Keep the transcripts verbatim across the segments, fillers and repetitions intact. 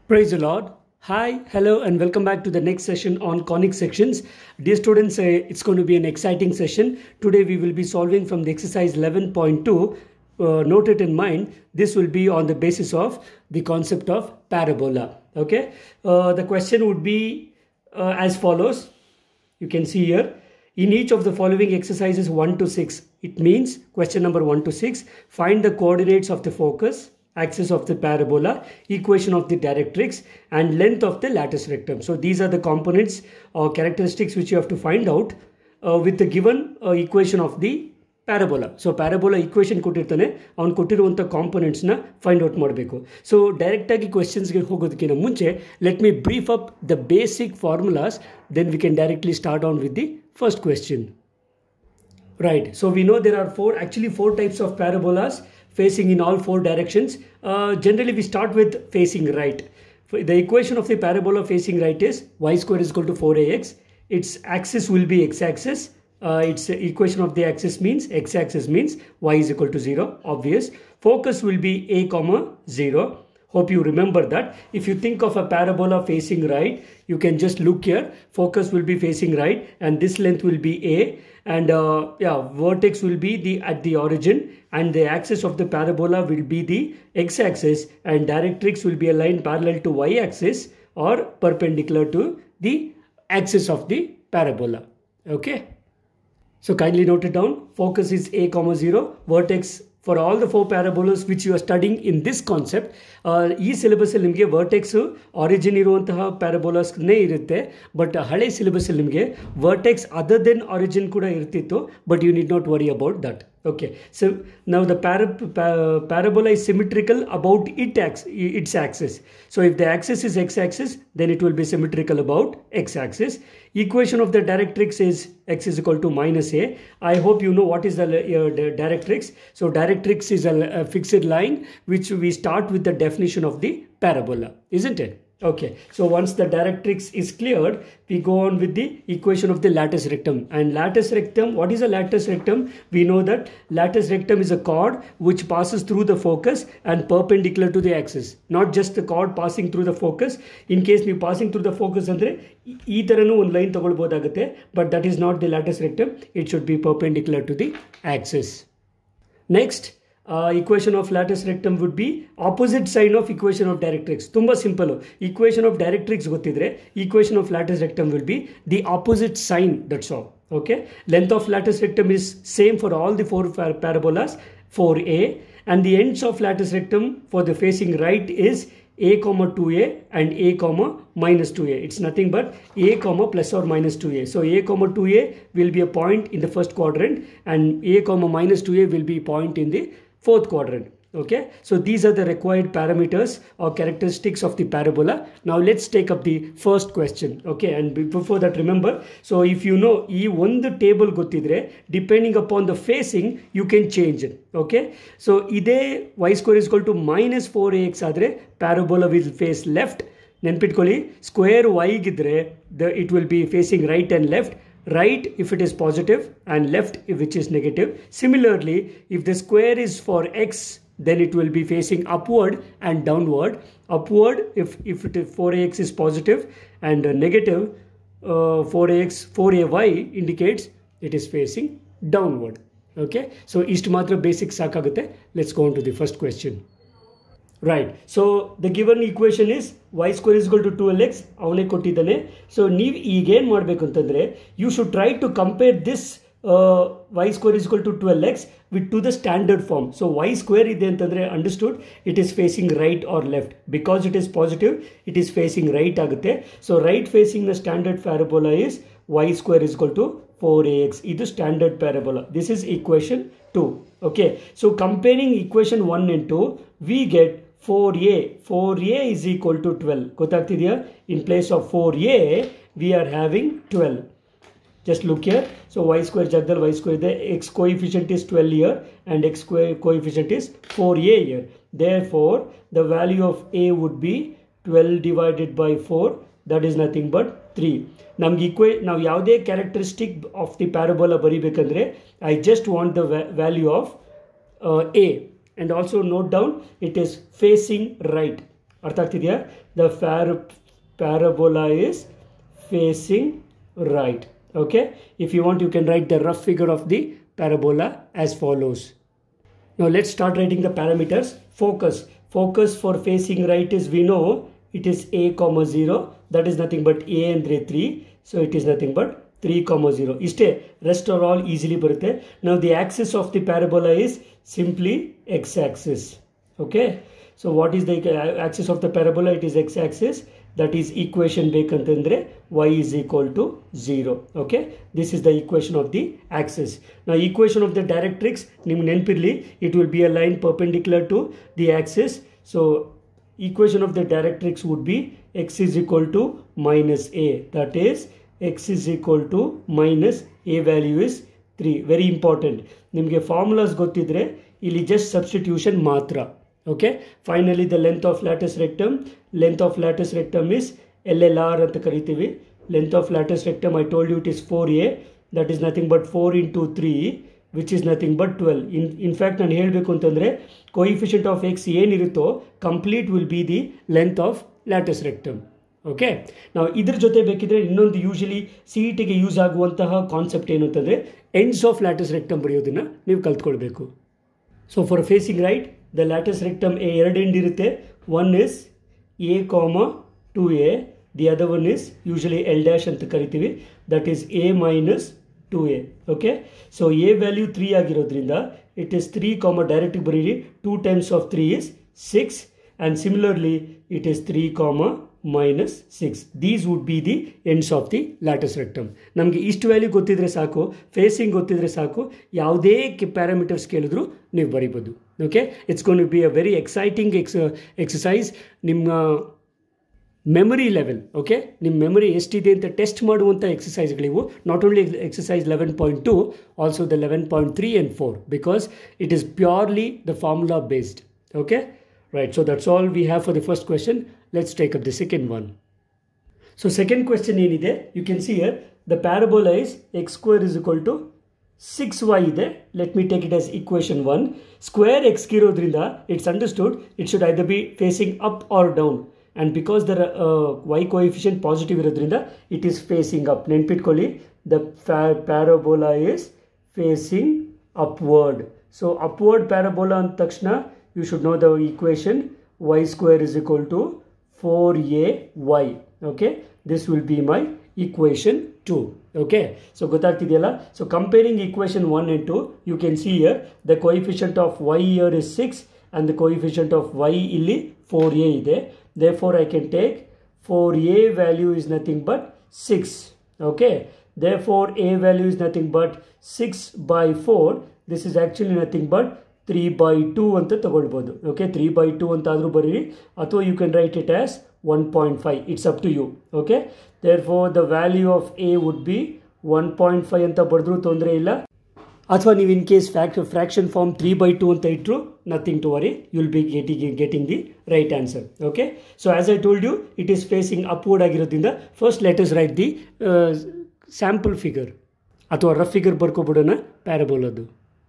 Praise the Lord. Hi, hello, and welcome back to the next session on conic sections. Dear students, uh, it's going to be an exciting session. Today we will be solving from the exercise eleven point two. Uh, note it in mind, this will be on the basis of the concept of parabola. Okay, uh, the question would be uh, as follows. You can see here, in each of the following exercises one to six, it means question number one to six, find the coordinates of the focus, axis of the parabola, equation of the directrix, and length of the latus rectum. So these are the components or characteristics which you have to find out uh, with the given uh, equation of the parabola. So parabola equation ಕೊಟ್ಟಿರ್ತಾನೆ, ಅವನು ಕೊಟ್ಟಿರುವಂಥ ಕಾಂಪೊನೆಂಟ್ಸ್ನ find out ಮಾಡಬೇಕು. So ಡೈರೆಕ್ಟಾಗಿ ಕ್ವೆಶ್ಚನ್ಸ್ಗೆ ಹೋಗೋದಕ್ಕಿಂತ ಮುಂಚೆ let me brief up the basic formulas, then we can directly start on with the first question. Right, so we know there are four, actually four types of parabolas facing in all four directions. Uh, generally we start with facing right. The equation of the parabola facing right is y square is equal to four a x. Its axis will be x-axis. Uh, its equation of the axis means x-axis means y is equal to zero, obvious. Focus will be a comma zero. Hope you remember that. If you think of a parabola facing right, you can just look here. Focus will be facing right and this length will be a, and uh, yeah, vertex will be the at the origin, and the axis of the parabola will be the x-axis, and directrix will be a line parallel to y-axis or perpendicular to the axis of the parabola. Okay, so kindly note it down. Focus is a comma zero, vertex for all the four parabolas which you are studying in this concept. Uh, ಈ ಸಿಲೆಬಸಲ್ಲಿ ನಿಮಗೆ vertex origin ಇರುವಂತಹ ಪ್ಯಾರಬೋಲಾಸ್ನೇ ಇರುತ್ತೆ, but ಹಳೆ ಸಿಲೆಬಸಲ್ಲಿ ನಿಮಗೆ vertex other then origin ಕೂಡ ಇರ್ತಿತ್ತು, but you need not worry about that. Okay, so now the para, pa, parabola is symmetrical about it ax, its axis. So if the axis is x-axis, then it will be symmetrical about x-axis. Equation of the directrix is x is equal to minus a. I hope you know what is the, uh, the directrix. So directrix is a, a fixed line which we start with the definition of the parabola, isn't it? Okay, so once the directrix is cleared, we go on with the equation of the latus rectum. And latus rectum, what is a latus rectum? We know that latus rectum is a chord which passes through the focus and perpendicular to the axis. Not just the chord passing through the focus. In case you passing through the focus andre ee taranu one line ತಗೊಳ್ಳಬಹುದಾಗುತ್ತೆ, but that is not the latus rectum. It should be perpendicular to the axis. Next, Uh, equation of latus rectum would be opposite sign of equation of directrix. Tumba simple. Equation of directrix gottidre, equation of latus rectum will be the opposite sign, that's all. Okay, length of latus rectum is same for all the four parabolas, four a, and the ends of latus rectum for the facing right is a comma two a and a comma minus two a. It's nothing but a comma plus or minus two a. So a comma two a will be a point in the first quadrant, and a comma minus two a will be a point in the fourth quadrant. Okay, so these are the required parameters or characteristics of the parabola. Now let's take up the first question. Okay, and before that, remember, so if you know ee one table gottidre, depending upon the facing you can change it. Okay, so ide y square is equal to minus four a x adre parabola will face left. Nenpitkolli, square y gidre the it will be facing right and left. Right if it is positive and left if which is negative. Similarly, if the square is for x, then it will be facing upward and downward. Upward if, if it is four a x is positive, and uh, negative uh, four a x, four a y indicates it is facing downward. Okay, so ishtu matra basic sakagutte. Let's go on to the first question. Right, so the given equation is y square is equal to two l x. ಅವನೇ ಕೊಟ್ಟಿದ್ದಾನೆ. So ನೀವು ಈಗ ಏನು ಮಾಡಬೇಕು ಅಂತಂದರೆ, you should try to compare this uh, y square is equal to twelve x with to the standard form. So y square ಇದೆ ಅಂತಂದರೆ understood it is facing right or left. Because it is positive, it is facing right ಆಗುತ್ತೆ. So right facing the standard parabola is y square is equal to four a x. ಇದು standard parabola. This is equation two. Okay, so comparing equation one and two, we get four a. four a is equal to twelve. ಗೊತ್ತಾಗ್ತಿದೆಯಾ? In place of four a, we are having twelve. Just look here. So y square jagdal y square, the x coefficient is twelve here and x square coefficient is four a here. Therefore, the value of a would be twelve divided by four. That is nothing but three. ನಮ್ಗೆ ಈಕ್ವೇ ನಾವು ಯಾವುದೇ characteristic of the parabola ಬರೀಬೇಕಂದ್ರೆ, I just want the value of uh, a. And also note down, it is facing right. ಅರ್ಥ ಆಗ್ತಿದೆಯಾ? The parabola is facing right. Okay, if you want you can write the rough figure of the parabola as follows. Now let's start writing the parameters. Focus. Focus for facing right is, we know it is a comma zero. That is nothing but a andre three. So it is nothing but three comma zero. Iste rest are all easily barutte. Now the axis of the parabola is simply x-axis. Okay. So what is the axis of the parabola? It is x-axis. That is equation bekantandre y is equal to zero. Okay, this is the equation of the axis. Now equation of the directrix, niಮಗೆ ನೆನಪಿರಲಿ, it will be a line perpendicular to the axis. So equation of the directrix would be x is equal to minus a. That is x is equal to minus a value is three. Very important. ನಿಮಗೆ formulas ಗೊತ್ತಿದ್ರೆ ಇಲ್ಲಿ just substitution ಮಾತ್ರ. Okay, finally the length of lattice rectum, length of lattice rectum is L L R ಅಂತ ಕರಿತೀವಿ. Length of lattice rectum, I told you it is four a, that is nothing but four into three, which is nothing but twelve. In, in fact ನಾನು ಹೇಳಬೇಕು ಅಂತಂದರೆ coefficient of x ಏನಿರುತ್ತೋ complete will be the length of lattice rectum. Okay, ನಾವು ಇದ್ರ ಜೊತೆ ಬೇಕಿದ್ರೆ ಇನ್ನೊಂದು usually C E ಟಿಗೆ ಯೂಸ್ ಆಗುವಂತಹ ಕಾನ್ಸೆಪ್ಟ್ ಏನು ಅಂತಂದರೆ ಎಂಡ್ಸ್ ಆಫ್ ಲ್ಯಾಟಿಸ್ ರೆಕ್ಟಮ್ ಬರೆಯೋದನ್ನು ನೀವು ಕಲ್ತ್ಕೊಳ್ಬೇಕು. So for facing right, the latus rectum a ಎರಡು ಎಂಡ್ ಇರುತ್ತೆ. One is a comma two a, the other one is usually L dash ಅಂತ ಕರಿತೀವಿ. That is a minus two a. Okay, so a value three ಆಗಿರೋದ್ರಿಂದ it is three comma ಡೈರೆಕ್ಟಿಗೆ ಬರೀರಿ. Two times of three is six, and similarly it is three comma minus six. These would be the ends of the latus rectum. ನಮಗೆ ಇಷ್ಟು value ಗೊತ್ತಿದ್ರೆ ಸಾಕು, facing ಗೊತ್ತಿದ್ರೆ ಸಾಕು, ಯಾವುದೇ ಪ್ಯಾರಾಮೀಟರ್ಸ್ ಕೇಳಿದ್ರು ನೀವು ಬರಿಬೋದು. Okay, it's going to be a very exciting ex exercise. ನಿಮ್ಮ ಮೆಮರಿ ಲೆವೆಲ್, ಓಕೆ, ನಿಮ್ಮ ಮೆಮರಿ ಎಷ್ಟಿದೆ ಅಂತ ಟೆಸ್ಟ್ ಮಾಡುವಂಥ ಎಕ್ಸಸೈಸ್ಗಳಿವು. Not only exercise eleven point two, also the eleven point three and four, because it is purely the formula based. Okay, right, so that's all we have for the first question. Let's take up the second one. So second question ಏನide, you can see here the parabola is x square is equal to six y ಇದೆ. Let me take it as equation one. Square x ಇರೋದ್ರಿಂದ it's understood it should either be facing up or down, and because the uh, y coefficient positive ಇರೋದ್ರಿಂದ it is facing up. ನೆನ್ಪಿಟ್ಕೊಳ್ಳಿ, the parabola is facing upward. So upward parabola ಅಂದ ತಕ್ಷಣ you should know the equation y square is equal to four a y. Okay, this will be my equation two. Okay, so ಗೊತ್ತಾಗ್ತಿದೆಯಲ್ಲ. So comparing equation one and two, you can see here the coefficient of y here is six and the coefficient of y ಇಲ್ಲಿ four a ಇದೆ. Therefore I can take four a value is nothing but six. Okay, therefore a value is nothing but six by four. This is actually nothing but three by two ಅಂತ ತಗೊಳ್ಬೋದು. Okay, three by two ಅಂತಾದರೂ ಬರೀರಿ, ಅಥವಾ you can write it as one point five. It's up to you. Okay, therefore the value of a would be one point five ಅಂತ ಬರೆದ್ರೂ ತೊಂದರೆ ಇಲ್ಲ, ಅಥವಾ ನೀವು in case fact fraction form three by two ಅಂತ ಇಟ್ಟರು nothing to worry, you will be getting getting the right answer. Okay, so as I told you it is facing upward ಆಗಿರೋದ್ರಿಂದ first let us write the sample figure ಅಥವಾ rough figure ಬರ್ಕೊಬಿಡೋಣ ಪ್ಯಾರಾಬೋಲದು.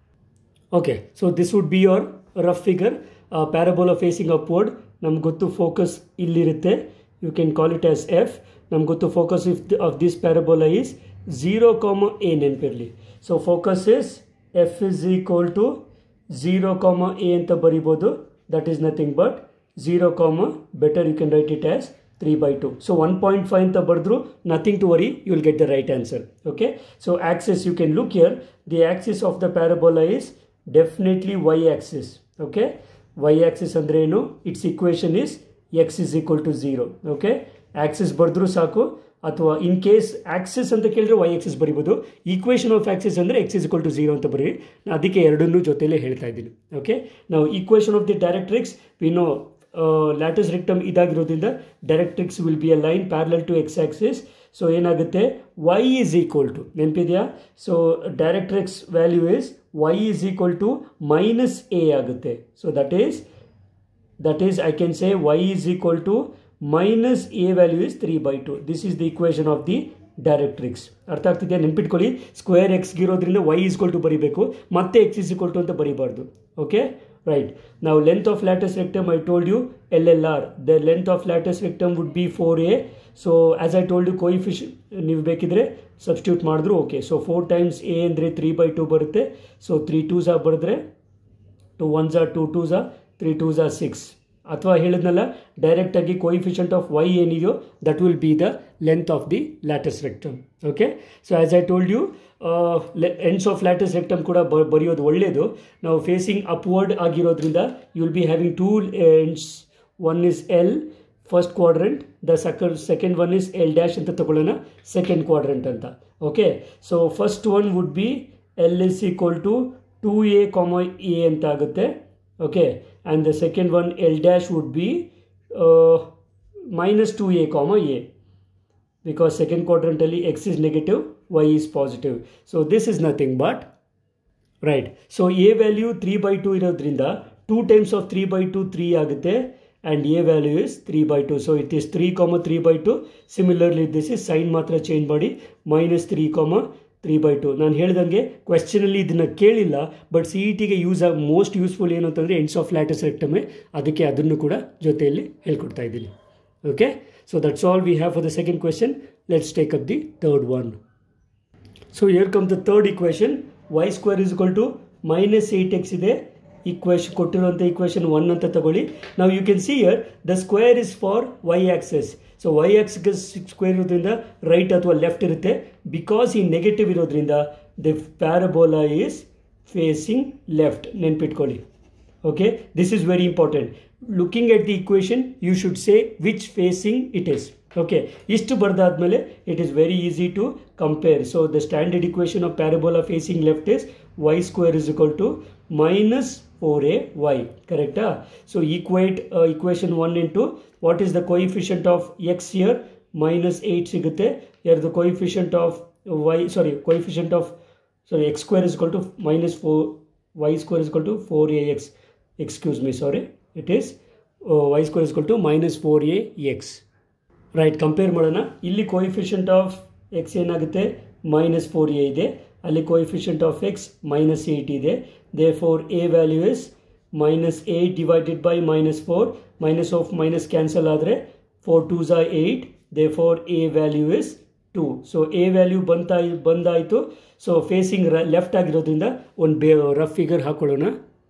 Okay, so this would be your rough figure. uh, parabola facing upward. ನಮ್ಗೆ ಗೊತ್ತು focus ಇಲ್ಲಿರುತ್ತೆ, you can call it as F. ನಮ್ಗೆ ಗೊತ್ತು focus if the, of this parabola is zero comma a ನೆನಪಿರಲಿ. So focus is F is equal to zero comma a ಅಂತ ಬರಿಬೋದು. that is nothing but zero comma, better you can write it as three by two. So one point five ಅಂತ ಬರೆದ್ರು nothing to worry, you will get the right answer. Okay, so axis, you can look here, the axis of the parabola is definitely y axis. Okay, y axis ಅಂದ್ರೆ ಏನು, its equation is x is equal to zero. Okay, axis ಬರೆದ್ರು ಸಾಕು, ಅಥವಾ in case Axis ಅಂತ ಕೇಳಿದ್ರೆ y axis ಬರಿಬೋದು. Equation of axis ಅಂದರೆ x is equal to zero ಅಂತ ಬರೀ, ಅದಕ್ಕೆ ಎರಡನ್ನೂ ಜೊತೆಲೇ ಹೇಳ್ತಾ ಇದ್ದೀನಿ. ಓಕೆ, ನಾವು equation of the directrix we know latus rectum ಇದಾಗಿರೋದ್ರಿಂದ directrix will be a line parallel to x axis. So ಏನಾಗುತ್ತೆ, y is equal to, ನೆನಪಿದೆಯಾ, so directrix value is y is equal to minus a ಆಗುತ್ತೆ. So that is that is I can say y is equal to minus a value is three by two. This is the equation of the directrix. ಅರ್ಥ ಆಗ್ತಿದೆಯಾ? ನೆನ್ಪಿಟ್ಕೊಳ್ಳಿ, square x ಇರೋದ್ರಿಂದ y is equal to ಬರೀಬೇಕು, ಮತ್ತೆ x is equal to ಅಂತ ಬರೀಬಾರ್ದು. Okay, right? Now length of lateral rectum, I told you L L R, the length of lateral rectum would be four A. So as I told you, coefficient ನೀವು ಬೇಕಿದ್ರೆ substitute ಮಾಡಿದ್ರು okay. So four times a ಅಂದರೆ three by two ಬರುತ್ತೆ. So three twos are ಬರೆದ್ರೆ two ones are two twos are three twos are six. ಅಥವಾ ಹೇಳಿದ್ನಲ್ಲ ಡೈರೆಕ್ಟಾಗಿ coefficient of y ಏನಿದೆಯೋ that will be the length of the latus rectum. Okay, so as I told you ends of latus rectum ಕೂಡ ಬ ಬರೆಯೋದು ಒಳ್ಳೆಯದು. ನಾವು facing upward ಆಗಿರೋದ್ರಿಂದ you will be having two ends. One is L first quadrant, the second second one is L dash ಅಂತ ತಗೊಳ್ಳೋಣ, second quadrant ಅಂತ. Okay, so first one would be L is equal to two a comma a ಅಂತ ಆಗುತ್ತೆ. Okay, and the second one L dash would be uh, minus two a comma a, because second quadrant x is negative, y is positive. So this is nothing but, right, so a value three by two irodrinda two times of three by two three agutte, and a value is three by two, so it is three comma three by two. Similarly this is sign matra change ಮಾಡಿ minus three comma three by two. ನಾನು ಹೇಳ್ದಂಗೆ ಕ್ವೆಶ್ಚನಲ್ಲಿ ಇದನ್ನು ಕೇಳಿಲ್ಲ, but C E ಟಿಗೆ use ಆಗಿ most useful ಏನು ಅಂತಂದರೆ ಎಂಡ್ಸ್ ಆಫ್ ಲ್ಯಾಟಸ್ ರೆಕ್ಟಮೇ, ಅದಕ್ಕೆ ಅದನ್ನು ಕೂಡ ಜೊತೆಯಲ್ಲಿ ಹೇಳ್ಕೊಡ್ತಾ ಇದ್ದೀನಿ. Okay, so that's all we have for the second question. Let's take up the third one. So here come the third equation. Y square is equal to minus eight x ಇದೆ. Equation ಕೊಟ್ಟಿರುವಂಥ equation one ಅಂತ ತಗೊಳ್ಳಿ. ನಾವು you can see here the square is for y axis. So y ಆಕ್ಸ್ಗೆ square ಇರೋದ್ರಿಂದ right ಅಥವಾ left ಇರುತ್ತೆ. Because ಈ ನೆಗೆಟಿವ್ ಇರೋದ್ರಿಂದ the parabola is facing left, ನೆನ್ಪಿಟ್ಕೊಳ್ಳಿ. Okay, this is very important. Looking at the equation you should say which facing it is. Okay, ಇಷ್ಟು ಬರೆದಾದ್ಮೇಲೆ it is very easy to compare. So the standard equation of parabola facing left is y square is equal to minus four a y, correct? So equate uh, equation one into what is the coefficient of x here, minus eight sigute. Here the coefficient of y, sorry, coefficient of, sorry, x square is equal to minus four, y square is equal to four a x, excuse me, sorry, it is uh, y square is equal to minus four a x. Right, compare ಮಾಡೋಣ. ಇಲ್ಲಿ coefficient of x ಏನಾಗುತ್ತೆ, minus four a ಇದೆ. ಅಲ್ಲಿ coefficient of x minus eight ಇದೆ. Therefore a value is minus eight divided by minus four. Minus of minus cancel ಆದರೆ four twos are eight. Therefore a value is two. So a value ಬಂತಾ ಬಂದಾಯಿತು. So facing left ಆಗಿರೋದ್ರಿಂದ ಒಂದು ಬೇ rough figure ಹಾಕೊಳ್ಳೋಣ.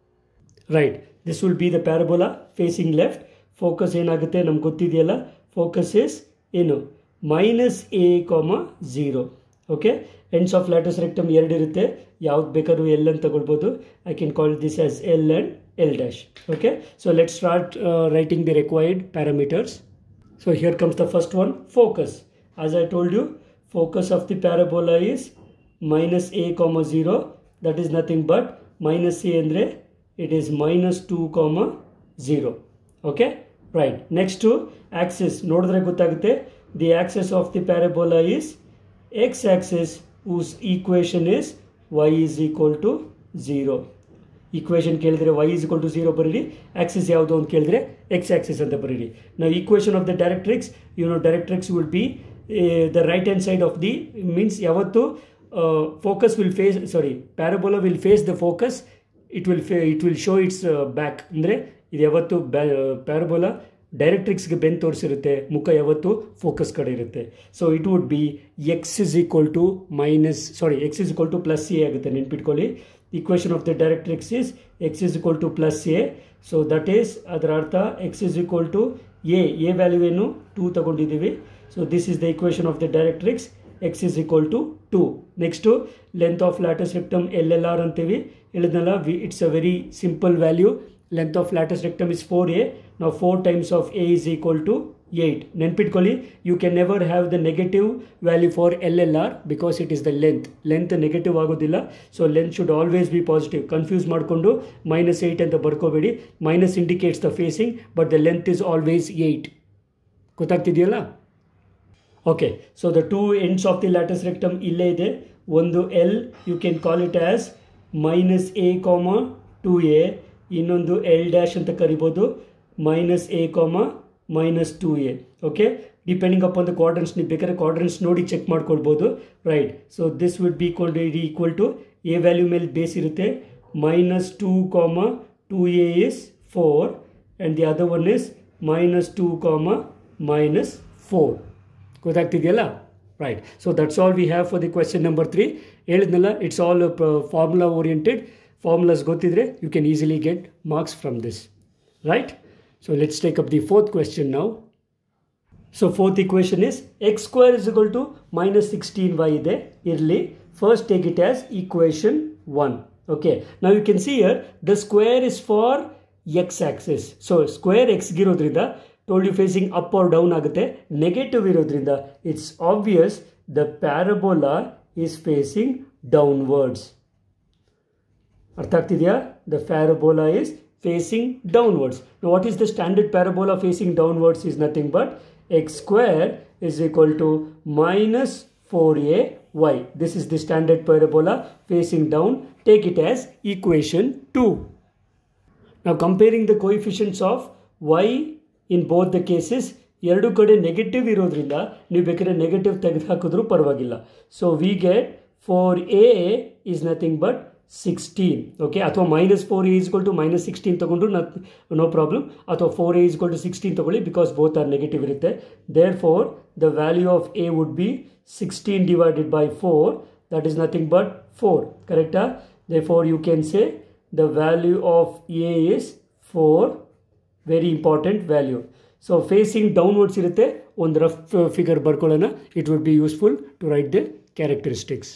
Right, this will be the parabola facing left. Focus ಏನಾಗುತ್ತೆ ನಮ್ಗೆ ಗೊತ್ತಿದೆಯಲ್ಲ, focus is ಏನು minus a comma zero. Okay, ends of latus rectum ಎರಡು ಇರುತ್ತೆ, ಯಾವ್ದು ಬೇಕಾದ್ರೂ ಎಲ್ ಅಂತ ತಗೊಳ್ಬೋದು. I can call this as L and L dash. Okay, so let start writing the required parameters. So here comes the first one, focus. As I told you, focus of the parabola is minus a comma zero. That is nothing but minus a ಅಂದರೆ it is minus two comma zero. Okay, right. Next axis ನೋಡಿದ್ರೆ ಗೊತ್ತಾಗುತ್ತೆ. The axis of the parabola is x-axis whose equation is y is equal to zero. Equation ಕೇಳಿದ್ರೆ y is equal to zero ಬರೀರಿ. Axis ಯಾವುದು ಅಂತ ಕೇಳಿದ್ರೆ x-axis ಅಂತ ಬರೀರಿ. Now equation of the directrix, you know directrix will be uh, the right hand side of the, means ಯಾವತ್ತು uh, focus will face, sorry, parabola will face the focus, it will it will show its uh, back. ಅಂದರೆ ಇದು ಯಾವತ್ತು parabola ಡೈರೆಕ್ಟ್ರಿಕ್ಸ್ಗೆ ಬೆನ್ ತೋರಿಸಿರುತ್ತೆ, ಮುಖ ಯಾವತ್ತು focus ಕಡೆ ಇರುತ್ತೆ. So it would be x is equal to minus, sorry, x is equal to plus a ಆಗುತ್ತೆ, ನೆನ್ಪಿಟ್ಕೊಳ್ಳಿ. Equation of the directrix is x is equal to plus a. So that is, ಅದರ ಅರ್ಥ x is equal to a, a value ಏನು two ತಗೊಂಡಿದ್ದೀವಿ. So this is the equation of the directrix, x is equal to two. Next length of latus rectum L L R ಅಂತೀವಿ, ಹೇಳಿದ್ನಲ್ಲ. We it's a very simple value. Length of lateral rectum is four a. Now four times of a is equal to eight. ನೆನ್ಪಿಟ್ಕೊಳ್ಳಿ, you can never have the negative value for L L R because it is the length. Length negative ಆಗೋದಿಲ್ಲ. So length should always be positive. Confuse ಮಾಡಿಕೊಂಡು minus eight ಅಂತ ಬರ್ಕೋಬೇಡಿ. Minus indicates the facing, but the length is always eight. ಗೊತ್ತಾಗ್ತಿದೆಯಲ್ಲ? Okay, so the two ends of the latus rectum ಇಲ್ಲೇ ಇದೆ. ಒಂದು L, you can call it as minus a comma two a. ಇನ್ನೊಂದು L dash ಅಂತ ಕರಿಬೋದು, minus a comma minus two a. Okay, depending upon the quadrants, ನೀವು ಬೇಕಾದ್ರೆ quadrants ನೋಡಿ check ಮಾಡ್ಕೊಳ್ಬೋದು. Right, so this would be equal to equal to a value ಮೇಲೆ base ಇರುತ್ತೆ minus two comma two a is four and the other one is minus two comma minus four. Godaktidiyalla? Right. So that's all we have for the question number three. It's all uh, formula oriented. Formulas gotidre, you can easily get marks from this. Right? So let's take up the fourth question now. So fourth equation is x square is equal to minus sixteen y ide. Irli. First take it as equation one. Okay. Now you can see here the square is for x axis. So square x girodrinda, told you facing up or down agate, negative irodrinda, it's obvious the parabola is facing downwards. Artha agtideya? The parabola is facing downwards. Now what is the standard parabola facing downwards is nothing but x square is equal to minus four a y. This is the standard parabola facing down. Take it as equation two. Now comparing the coefficients of y in both the cases, ಎರಡು ಕಡೆ negative ಇರೋದ್ರಿಂದ ನೀವು ಬೇಕಾದ್ರೆ negative ತೆಗೆದು ಹಾಕಿದ್ರೂ ಪರವಾಗಿಲ್ಲ. So we get four a is nothing but sixteen. Okay, ಅಥವಾ minus four a is equal to minus sixteen ತಗೊಂಡ್ರು no problem. ಅಥವಾ four a is equal to sixteen ತಗೊಳ್ಳಿ because both are negative ಇರುತ್ತೆ. Therefore, the value of a would be sixteen divided by four. That is nothing but four. Correct? Therefore, you can say the value of a is four. Very important value. So facing downwards irutte, one rough figure barkolana, it would be useful to write the characteristics.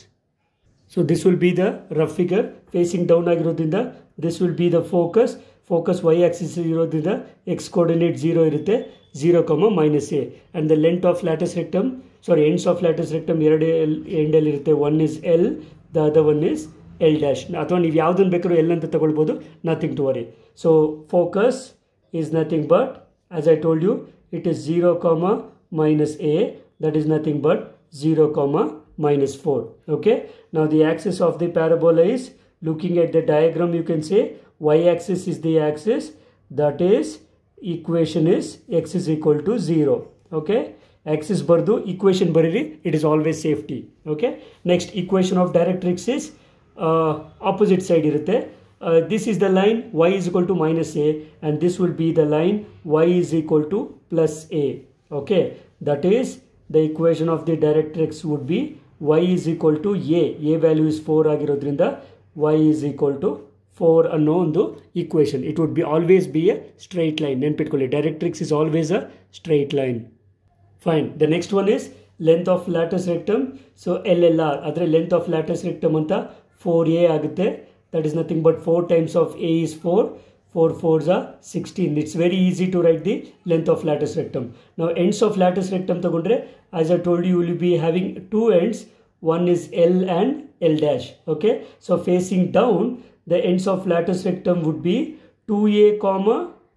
So this will be the rough figure facing down agirodinda. This will be the focus. Focus y axis irodinda x coordinate zero irutte, zero comma minus a, and the length of lattice rectum, sorry ends of lattice rectum erade end alli irutte. One is L, the other one is L dash. Athwa neevu yavudanu ಬೇಕಾದರೂ L ಅಂತ ತಗೊಳ್ಳಬಹುದು. Nothing to worry. So focus is nothing but, as I told you, it is zero comma minus a, that is nothing but zero comma minus four. Okay, now the axis of the parabola is, looking at the diagram you can say y axis is the axis, that is equation is x is equal to zero. Okay, axis bardu equation bariri, it is always safety. Okay, next equation of directrix is uh, opposite side irutte. Uh, this is the line y is equal to minus a, and this will be the line y is equal to plus a. Okay, that is the equation of the directrix would be y is equal to a. A value is four agirodrinda y is equal to four ಅನ್ನೋ ಒಂದು equation. It would be always be a straight line. ನೆನಪಿಟ್ಕೊಳ್ಳಿ, directrix is always a straight line. Fine. The next one is length of lattice rectum. So L L R adre length of lattice rectum ಅಂತ four a ಆಗುತ್ತೆ. That is nothing but four times of a is four. four fours are sixteen. It's very easy to write the length of lattice rectum. Now ends of lattice rectum ತಗೊಂಡ್ರೆ, as I told you, you will be having two ends. One is L and L dash. Okay, so facing down, the ends of lattice rectum would be two a comma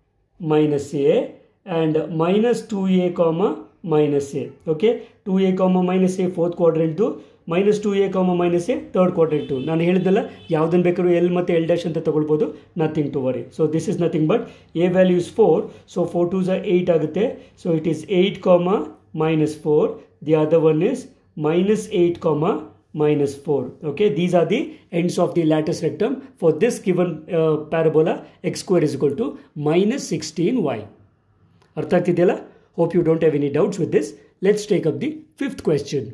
minus a and minus two a comma minus a. Okay, two a comma minus a fourth quadrant to minus two a comma minus a third quadrant to. ನಾನು ಹೇಳಿದ್ನಲ್ಲ ಯಾವುದನ್ನು ಬೇಕಾದ್ರೂ L ಮತ್ತು L dash ಅಂತ ತಗೊಳ್ಬೋದು. Nothing to worry. So this is nothing but a value is four. So four twos are eight ಆಗುತ್ತೆ. So it is eight comma minus four. The other one is minus eight comma minus four. Okay, these are the ends of the lattice rectum for this given uh, parabola x square is equal to minus sixteen y. ಅರ್ಥ ಆಗ್ತಿದೆಯಲ್ಲ? Hope you don't have any doubts with this. Let's take up the fifth question.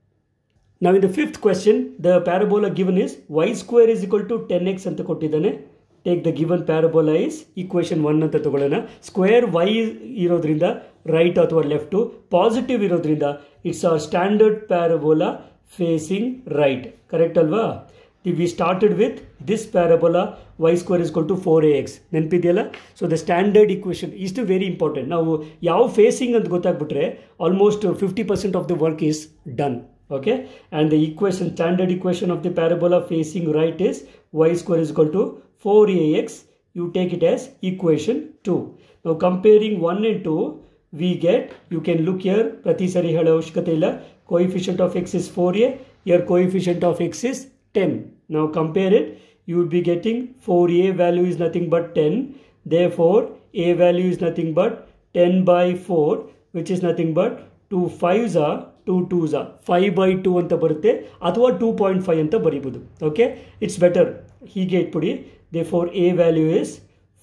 Now in the fifth question, the parabola given is y square is equal to ten x ಅಂತ ಕೊಟ್ಟಿದ್ದಾನೆ. Take the given parabola is equation one ಅಂತ ತಗೊಳ್ಳೋಣ. Square y ಇರೋದ್ರಿಂದ right ಅಥವಾ left, positive ಇರೋದ್ರಿಂದ it's a standard parabola facing right. Correct ಅಲ್ವಾ? We started with this parabola y square is equal to four a x. ನೆನಪಿದೆಯಲ್ಲ? So the standard equation is very important. ನಾವು ಯಾವ facing ಅಂತ ಗೊತ್ತಾಗ್ಬಿಟ್ರೆ almost fifty percent of the work is done. Okay, and the equation, standard equation of the parabola facing right is y square is equal to four a x. You take it as equation two. Now comparing one and two, we get, you can look here, prati sari hela avashyakate illa, coefficient of x is four a, here coefficient of x is ten. Now compare it, you will be getting four a value is nothing but ten. Therefore a value is nothing but ten by four, which is nothing but two fives are two twos are five by two ಅಂತ ಬರುತ್ತೆ, ಅಥವಾ two point five ಅಂತ ಬರೀಬಹುದು. Okay, it's better ಹೀಗೆ ಇಟ್ಬಿಡಿ. Therefore a value is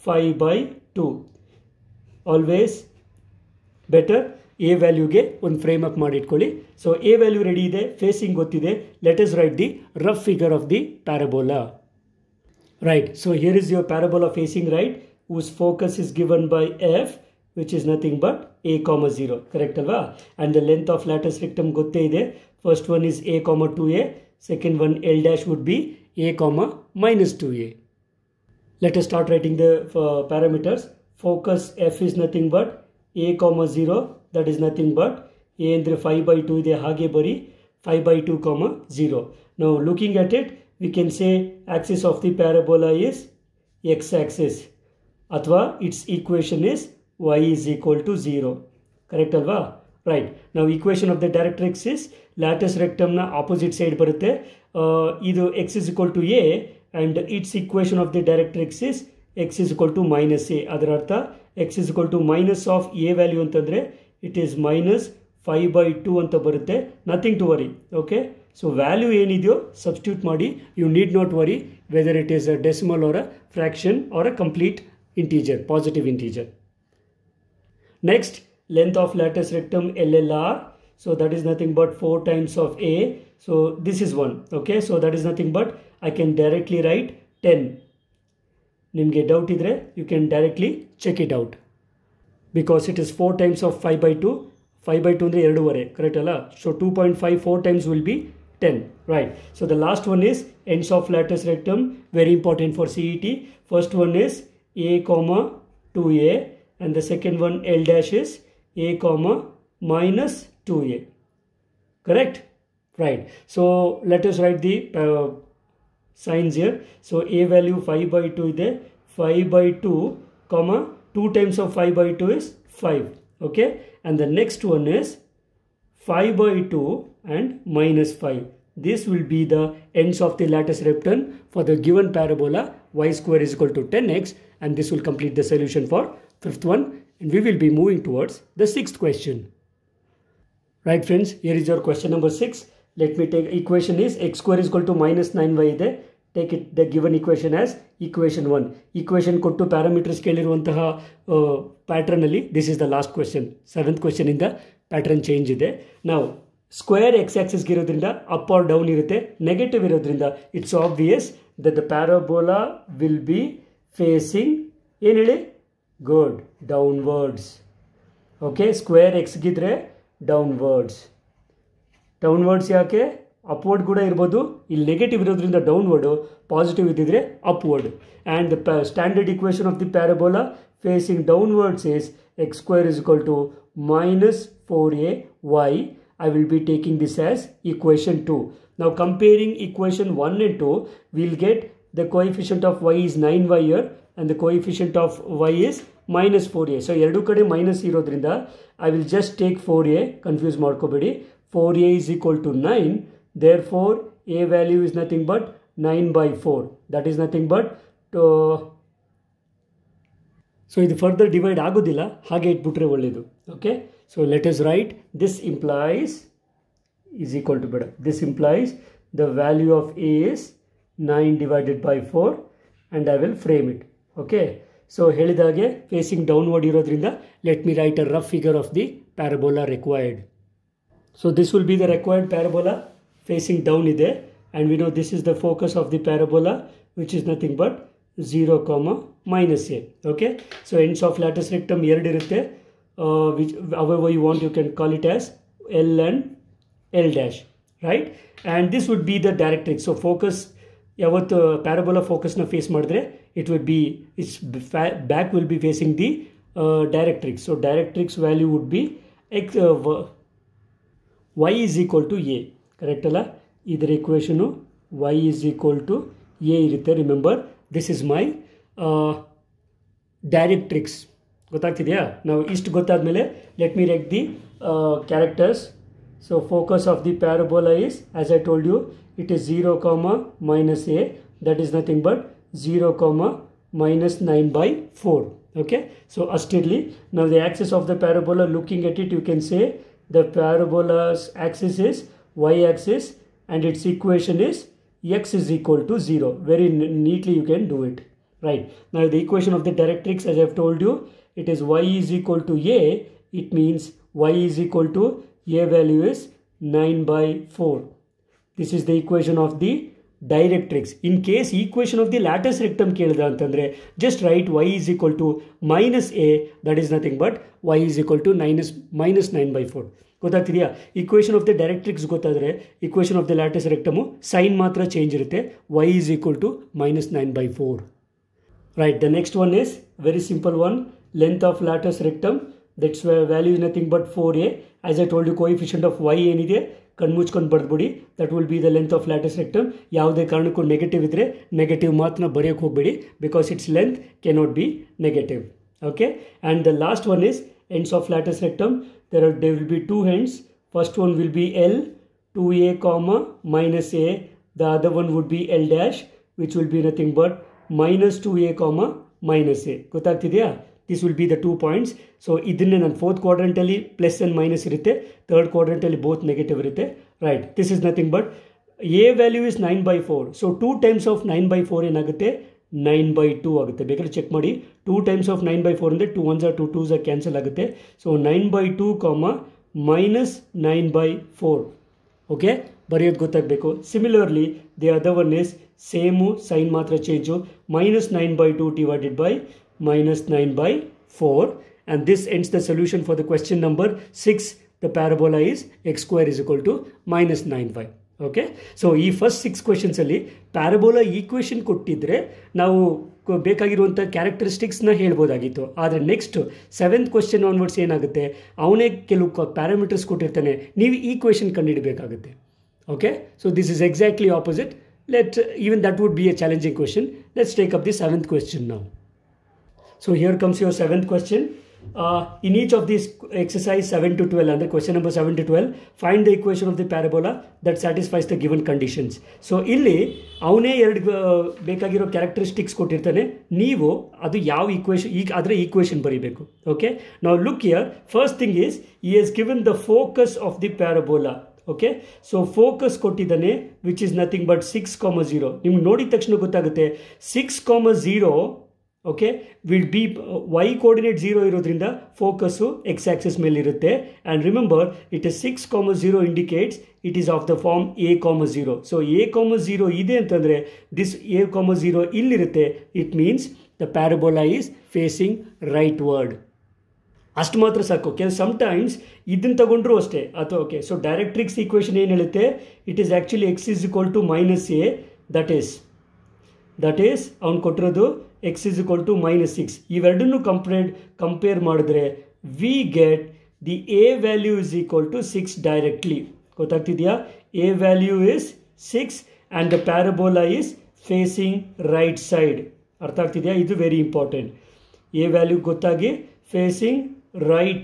five by two. Always better a value ಗೆ ಒಂದು frame up ಮಾಡಿ ಇಟ್ಕೊಳ್ಳಿ. So a value ready ಇದೆ, ಫೇಸಿಂಗ್ ಗೊತ್ತಿದೆ. Let us write the rough figure of the parabola. Right, so here is your parabola facing right, whose focus is given by f, which is nothing but a comma zero. Correct alva? And the length of lattice rectum gotte ide. First one is a comma two a. Second one L dash would be a comma minus two a. Let us start writing the uh, parameters. Focus f is nothing but a comma zero. That is nothing but a andre five by two ide hage bari five by two comma zero. Now looking at it, we can say axis of the parabola is x-axis. Athwa its equation is y is equal to zero. Correct alva? Right. Now equation of the directrix is lattice rectum na opposite side barutte. Uh, idu x is equal to a and its equation of the directrix is x is equal to minus a. Adar artha x is equal to minus of a value antandre it is minus five by two anta barutte. Nothing to worry. Okay. So value ಏನಿದೆಯೋ substitute ಮಾಡಿ. You need not worry whether it is a decimal or a fraction or a complete integer, positive integer. Next, length of lattice rectum L L R. So that is nothing but four times of A. So this is one. Okay. So that is nothing but I can directly write ten. Nimge doubt idre, you can directly check it out. Because it is four times of five by two. five by two andre ಎರಡೂವರೆ. Correct alla? So two point five four times will be ten. Right. So the last one is ends of lattice rectum. Very important for C E T. First one is a comma two a and the second one L dash is a comma minus two a. Correct? Right. So let us write the uh, signs here. So a value five by two ide. five by two comma two times of five by two is five. Okay. And the next one is five by two and minus five. This will be the ends of the lattice rectum for the given parabola y square is equal to ten x, and this will complete the solution for fifth one, and we will be moving towards the sixth question. Right friends, here is your question number six. Let me take equation is x square is equal to minus nine y ide. Take it the given equation as equation one. Equation kottu parameters keliruvantaha uh, pattern alli this is the last question. Seventh question in the pattern change ide. Now square x-axis girodrinda up or down irutte, negative irodrinda it's obvious that the parabola will be facing ಏನು ಹೇಳಿ good downwards. Okay, square x gidre downwards. Downwards ಯಾಕೆ upward ಕೂಡ ಇರಬಹುದು. ಇಲ್ಲಿ negative ಇರೋದ್ರಿಂದ downward, positive ಇದ್ದಿದ್ರೆ upward. And the standard equation of the parabola facing downwards is x square is equal to minus four a y. I will be taking this as equation two. Now comparing equation one and two, we'll get the coefficient of y is nine y here and the coefficient of y is minus four a. So ಎರಡು ಕಡೆ minus ಇರೋದ್ರಿಂದ I will just take four a, confuse ಮಾಡ್ಕೋಬೇಡಿ. four a is equal to nine. Therefore a value is nothing but nine by four. That is nothing but uh, so ಇದು further divide ಆಗೋದಿಲ್ಲ, ಹಾಗೆ ಇಟ್ಬಿಟ್ರೆ ಒಳ್ಳೆಯದು. Okay, so let us write this implies is equal to better. This implies the value of a is nine divided by four and I will frame it. Okay, so ಹೇಳಿದಾಗೆ facing downward ಇರೋದ್ರಿಂದ let me write a rough figure of the parabola required. So this will be the required parabola facing down ide, and we know this is the focus of the parabola, which is nothing but zero comma minus a. Okay, so ends of lattice rectum ಎರಡು ಇರುತ್ತೆ, uh, which however you want you can call it as L and L dash, right? And this would be the directrix. So focus ಯಾವತ್ತು parabola focus na face ಮಾಡಿದ್ರೆ it would be its back will be facing the uh, directrix. So directrix value would be x uh, y is equal to a. Correct alla? Idar equation y is equal to a irutte. Remember, this is my uh, directrix. ಗೊತ್ತಾಗ್ತಿದೆಯಾ? ನಾವು ಇಷ್ಟು ಗೊತ್ತಾದ್ಮೇಲೆ let me write the uh, characters. So focus of the parabola is, as I told you, it is zero comma minus a. That is nothing but zero comma minus nine by four. Okay, so astirli. Now the axis of the parabola, looking at it, you can say the parabola's axis is y-axis and its equation is x is equal to zero. Very neatly you can do it. right? Now the equation of the directrix, as I have told you, it is y is equal to a. It means y is equal to a value is nine by four. This is the equation of the directrix. In case equation of the lattice rectum kelida antandre, just write y is equal to minus a, that is nothing but y is equal to minus minus nine by four. ಗೊತ್ತಾಗ್ತಿದೆಯಾ? equation of the directrix ಗೊತ್ತಾದರೆ equation of the lattice rectum sign ಮಾತ್ರ change ಇರುತ್ತೆ. y is equal to minus nine by four. Right, the next one is very simple one. Length of lattice rectum, that's where value is nothing but four a. As I told you, coefficient of y ಏನಿದೆ ಕಣ್ಮುಚ್ಕೊಂಡು ಬರೆದ್ಬಿಡಿ, that will be the length of latus rectum. ಯಾವುದೇ ಕಾರಣಕ್ಕೂ negative ಇದ್ದರೆ negative ಮಾತ್ರ ಬರೆಯೋಕ್ಕೆ ಹೋಗಬೇಡಿ, because it's length cannot be negative. Okay, and the last one is ends of lattice rectum. There are there will be two ends. First one will be L, two a comma minus a. The other one would be L dash, which will be nothing but minus two a comma minus a. ಗೊತ್ತಾಗ್ತಿದೆಯಾ? This will be the two points. So ಇದನ್ನೇ ನಾನು fourth quadrant ಅಲ್ಲಿ plus and minus ಇರುತ್ತೆ, third quadrant ಅಲ್ಲಿ both negative ಇರುತ್ತೆ. Right, this is nothing but a value is nine by four. So two times of nine by four ಏನಾಗುತ್ತೆ? nine by two ಆಗುತ್ತೆ. ಬೇಕಾದ್ರೆ check ಮಾಡಿ. two times of nine by four ಅಂದರೆ two ones are two twos are cancel ಆಗುತ್ತೆ. So nine by two comma minus nine by four. Okay, ಬರೆಯೋದು ಗೊತ್ತಾಗಬೇಕು. Similarly the other one is same, sign ಮಾತ್ರ change. Minus nine by two divided by minus nine by four, and this ends the solution for the question number six. The parabola is x square is equal to minus nine by. Okay, so ಈ first six questions ಅಲ್ಲಿ parabola equation ಕೊಟ್ಟಿದ್ರೆ ನಾವು ಬೇಕಾಗಿರುವಂಥ ಕ್ಯಾರೆಕ್ಟರಿಸ್ಟಿಕ್ಸ್ನ ಹೇಳ್ಬೋದಾಗಿತ್ತು. ಆದರೆ next seventh question onwards ಏನಾಗುತ್ತೆ, ಅವನೇ ಕೆಲವು parameters ಕೊಟ್ಟಿರ್ತಾನೆ, ನೀವು ಈಕ್ವೇಷನ್ ಕಂಡುಹಿಡಬೇಕಾಗುತ್ತೆ. Okay, so this is exactly opposite. Let even that would be a challenging question. Let's take up the seventh question now. So here comes your seventh question. Uh, in each of these exercise seven to twelve, under question number seven to twelve, find the equation of the parabola that satisfies the given conditions. So ಇಲ್ಲಿ ಅವನೇ ಎರಡು ಬೇಕಾಗಿರೋ characteristics ಕೊಟ್ಟಿರ್ತಾನೆ, ನೀವು ಅದು ಯಾವ equation ಈಗ ಅದರ ಈಕ್ವೇಷನ್ ಬರೀಬೇಕು. ಓಕೆ, ನಾವು look here. First thing is he has given the focus of the parabola. Okay, so focus ಕೊಟ್ಟಿದ್ದಾನೆ which is nothing but six comma zero. ನಿಮ್ಗೆ ನೋಡಿದ ತಕ್ಷಣ ಗೊತ್ತಾಗುತ್ತೆ six comma zero okay will be y coordinate zero ಇರೋದ್ರಿಂದ focus x axis ಮೇಲೆ ಇರುತ್ತೆ. And remember it is six comma zero indicates it is of the form a comma zero. So a comma zero ಇದೆ ಅಂತಂದರೆ this A comma zero ಇಲ್ಲಿರುತ್ತೆ. It means the parabola is facing rightward. ಅಷ್ಟು ಮಾತ್ರ ಸಾಕು. ಕೆಲ sometimes ಇದನ್ನು ತಗೊಂಡ್ರು ಅಷ್ಟೇ ಅಥವಾ ಓಕೆ. ಸೊ ಡೈರೆಕ್ಟ್ರಿಕ್ಸ್ ಈಕ್ವೇಷನ್ ಏನು ಹೇಳುತ್ತೆ, it is actually x is equal to minus a, that is that is ಅವ್ನು ಕೊಟ್ಟಿರೋದು x is equal to minus six. ಇವೆರಡನ್ನು ಕಂಪೇರ್ ಕಂಪೇರ್ ಮಾಡಿದ್ರೆ we get the a value is equal to six directly. ಗೊತ್ತಾಗ್ತಿದೆಯಾ? A value is six and the parabola is facing right side. ಅರ್ಥ ಆಗ್ತಿದೆಯಾ? ಇದು very important. A value ಗೊತ್ತಾಗಿ facing right.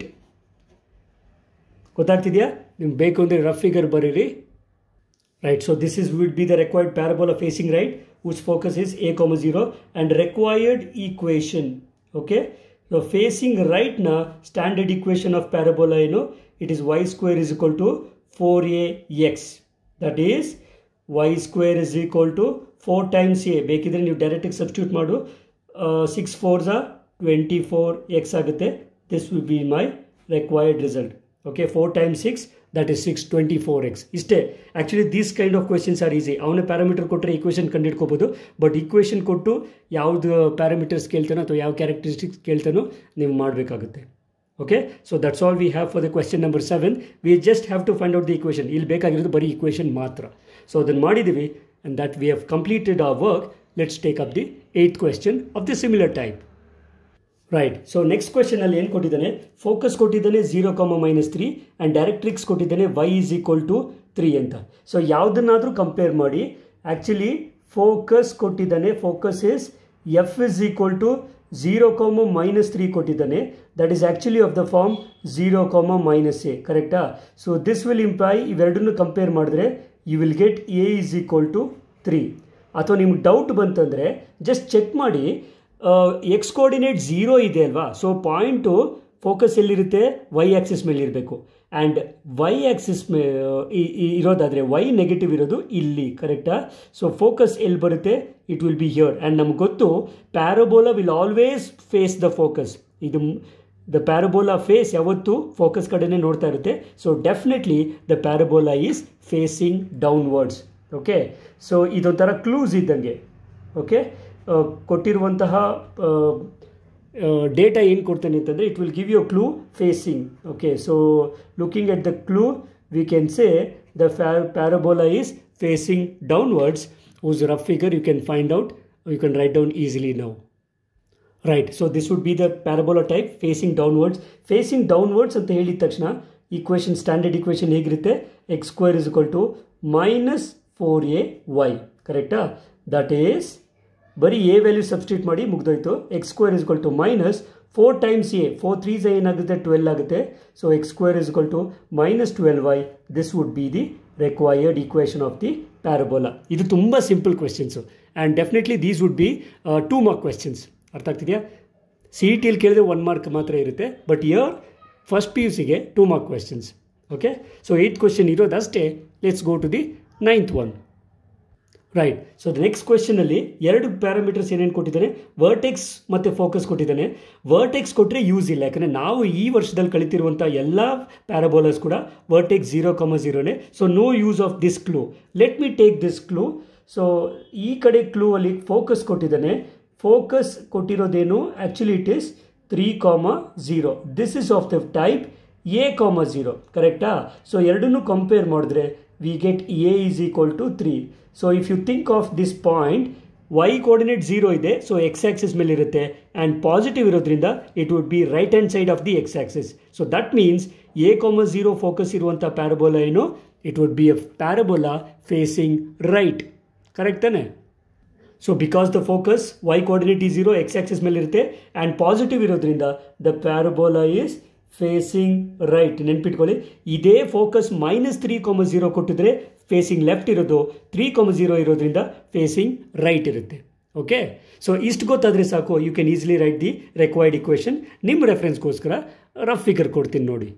ಗೊತ್ತಾಗ್ತಿದೆಯಾ? ನಿಮ್ಗೆ ಬೇಕು ಅಂದರೆ ರಫ್ ಫಿಗರ್ ಬರೀರಿ. Right, so this is would be the required parabola facing right, whose focus is a comma zero, and required equation. Okay, so facing right na standard equation of parabola, you know, it is y square is equal to four a x. That is y square is equal to four times a. ಬೇಕಿದ್ರೆ ನೀವು direct substitute ಮಾಡು. Six fours ಆ twenty four x ಆಗುತ್ತೆ. This will be my required result. Okay, four times six that is six twenty-four x. ಇಷ್ಟೇ. Actually these kind of questions are easy. ಅವನೇ parameter ಕೊಟ್ಟರೆ equation ಕಂಡುಹಿಡ್ಕೋಬೋದು. But equation ಕೊಟ್ಟು ಯಾವುದು parameters ಕೇಳ್ತಾನೋ ಅಥವಾ ಯಾವ ಕ್ಯಾರೆಕ್ಟರಿಸ್ಟಿಕ್ಸ್ ಕೇಳ್ತಾನೋ ನೀವು ಮಾಡಬೇಕಾಗುತ್ತೆ. Okay, so that's all we have for the question number seven. We just have to find out the equation. ಇಲ್ಲಿ ಬೇಕಾಗಿರೋದು ಬರೀ ಈಕ್ವೇಷನ್ ಮಾತ್ರ. ಸೊ ಅದನ್ನು ಮಾಡಿದ್ದೀವಿ and that we have completed our work. Let's take up the eighth question of the similar type. Right, so next question ಅಲ್ಲಿ ಏನು ಕೊಟ್ಟಿದ್ದಾನೆ, focus ಕೊಟ್ಟಿದ್ದಾನೆ zero comma minus three and directrix ಕೊಟ್ಟಿದ್ದಾನೆ y is equal to three ಅಂತ. So ಯಾವುದನ್ನಾದರೂ compare ಮಾಡಿ. Actually focus ಕೊಟ್ಟಿದ್ದಾನೆ, focus is F is equal to zero comma minus three ಕೊಟ್ಟಿದ್ದಾನೆ. That is actually of the form zero comma minus a. ಕರೆಕ್ಟಾ? So this will imply ಇವೆರಡನ್ನು compare ಮಾಡಿದ್ರೆ you will get a is equal to three. ಅಥವಾ ನಿಮ್ಗೆ doubt ಬಂತಂದರೆ just check ಮಾಡಿ. X coordinate zero ಇದೆ ಅಲ್ವಾ, ಸೊ ಪಾಯಿಂಟು ಫೋಕಸ್ ಎಲ್ಲಿರುತ್ತೆ, ವೈ ಆ್ಯಕ್ಸಿಸ್ ಮೇಲೆ ಇರಬೇಕು. ಆ್ಯಂಡ್ ವೈ ಆ್ಯಕ್ಸಿಸ್ ಮೇ ಇರೋದಾದರೆ ವೈ ನೆಗೆಟಿವ್ ಇರೋದು ಇಲ್ಲಿ. ಕರೆಕ್ಟಾ? ಸೊ ಫೋಕಸ್ ಎಲ್ಲಿ ಬರುತ್ತೆ, it will be here. And ನಮ್ಗೆ ಗೊತ್ತು parabola will always face the focus. ಇದು the parabola face ಯಾವತ್ತು ಫೋಕಸ್ ಕಡೆನೇ ನೋಡ್ತಾ ಇರುತ್ತೆ. So definitely the parabola is facing downwards. Okay, so ಇದೊಂಥರ ಕ್ಲೂಸ್ ಇದ್ದಂಗೆ. ಓಕೆ, ಕೊಟ್ಟಿರುವಂತಹ ಡೇಟಾ ಏನು ಕೊಡ್ತಾನೆ ಅಂತಂದರೆ it will give you clue facing. Okay, so looking at the clue we can say the parabola is facing downwards, whose rough figure you can find out, you can write down easily now. Right, so this would be the parabola type facing downwards. Facing downwards ಅಂತ ಹೇಳಿದ ತಕ್ಷಣ equation, standard equation ಹೇಗಿರುತ್ತೆ, x square is equal to minus four a y, ಕರೆಕ್ಟಾ? That is ಬರೀ a value substitute ಮಾಡಿ ಮುಗ್ದೋಯ್ತು. x square is equal to minus four times a, four threes ಏನಾಗುತ್ತೆ twelve ಆಗುತ್ತೆ. So x square is equal to minus twelve y. This would be the required equation of the parabola. ಇದು ತುಂಬ simple questions and definitely these would be two mark questions. ಅರ್ಥ ಆಗ್ತಿದೆಯಾ? C E ಟಿಯಲ್ಲಿ ಕೇಳಿದ್ರೆ one mark ಮಾತ್ರ ಇರುತ್ತೆ, but year first P U ಸಿಗೆ two mark questions. Okay, so eighth question ಇರೋದಷ್ಟೇ. Let's go to the ninth one. Right, so the next ಕ್ವೆಶ್ಚನಲ್ಲಿ ಎರಡು parameters ಏನೇನು ಕೊಟ್ಟಿದ್ದಾನೆ, ವರ್ಟೆಕ್ಸ್ ಮತ್ತು ಫೋಕಸ್ ಕೊಟ್ಟಿದ್ದಾನೆ. ವರ್ಟೆಕ್ಸ್ ಕೊಟ್ಟರೆ ಯೂಸ್ ಇಲ್ಲ, ಯಾಕಂದರೆ ನಾವು ಈ ವರ್ಷದಲ್ಲಿ ಕಲಿತಿರುವಂಥ ಎಲ್ಲ ಪ್ಯಾರಾಬೋಲಾಸ್ ಕೂಡ ವರ್ಟೆಕ್ಸ್ ಝೀರೋ ಕಾಮ ಝೀರೋನೇ. So no use of this clue. Let me take this clue. So ಈ ಕಡೆ ಕ್ಲೂ ಅಲ್ಲಿ ಫೋಕಸ್ ಕೊಟ್ಟಿದ್ದಾನೆ. ಫೋಕಸ್ ಕೊಟ್ಟಿರೋದೇನು, actually it is three comma zero. This is of the type a comma zero, ಕರೆಕ್ಟಾ? So ಎರಡನ್ನೂ compare ಮಾಡಿದ್ರೆ we get a is equal to three. So if you think of this point, y coordinate zero ಇದೆ, so x axis ಮೇಲೆ ಇರುತ್ತೆ and positive ಇರೋದ್ರಿಂದ it would be right hand side of the x axis. So that means a comma zero focus ಇರುವಂಥ parabola ಏನು, it would be a parabola facing right, correct ತಾನೆ? So because the focus y coordinate ಈ zero, x axis ಮೇಲೆ ಇರುತ್ತೆ and positive ಇರೋದ್ರಿಂದ the parabola is facing right. ನೆನ್ಪಿಟ್ಕೊಳ್ಳಿ, ಇದೇ focus minus three comma zero ಕೊಟ್ಟಿದ್ರೆ ಫೇಸಿಂಗ್ ಲೆಫ್ಟ್ ಇರೋದು, three comma zero ಇರೋದ್ರಿಂದ ಫೇಸಿಂಗ್ ರೈಟ್ ಇರುತ್ತೆ. ಓಕೆ, ಸೊ ಇಷ್ಟು ಗೊತ್ತಾದರೆ ಸಾಕು, you can easily write the required equation. ನಿಮ್ಮ ರೆಫರೆನ್ಸ್ಗೋಸ್ಕರ ರಫ್ ಫಿಗರ್ ಕೊಡ್ತೀನಿ ನೋಡಿ.